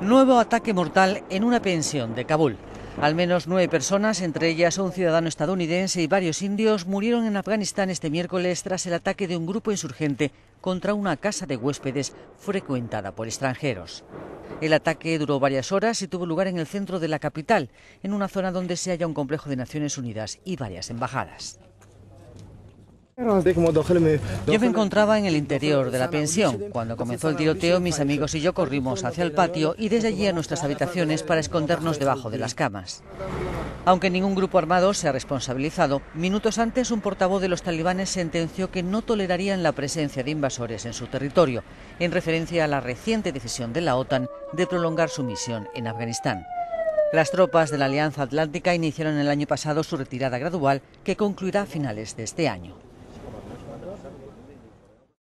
Nuevo ataque mortal en una pensión de Kabul. Al menos 9 personas, entre ellas un ciudadano estadounidense y varios indios, murieron en Afganistán este miércoles tras el ataque de un grupo insurgente contra una casa de huéspedes frecuentada por extranjeros. El ataque duró varias horas y tuvo lugar en el centro de la capital, en una zona donde se halla un complejo de Naciones Unidas y varias embajadas. Yo me encontraba en el interior de la pensión. Cuando comenzó el tiroteo, mis amigos y yo corrimos hacia el patio y desde allí a nuestras habitaciones para escondernos debajo de las camas. Aunque ningún grupo armado se ha responsabilizado, minutos antes un portavoz de los talibanes sentenció que no tolerarían la presencia de invasores en su territorio, en referencia a la reciente decisión de la OTAN de prolongar su misión en Afganistán. Las tropas de la Alianza Atlántica iniciaron el año pasado su retirada gradual, que concluirá a finales de este año.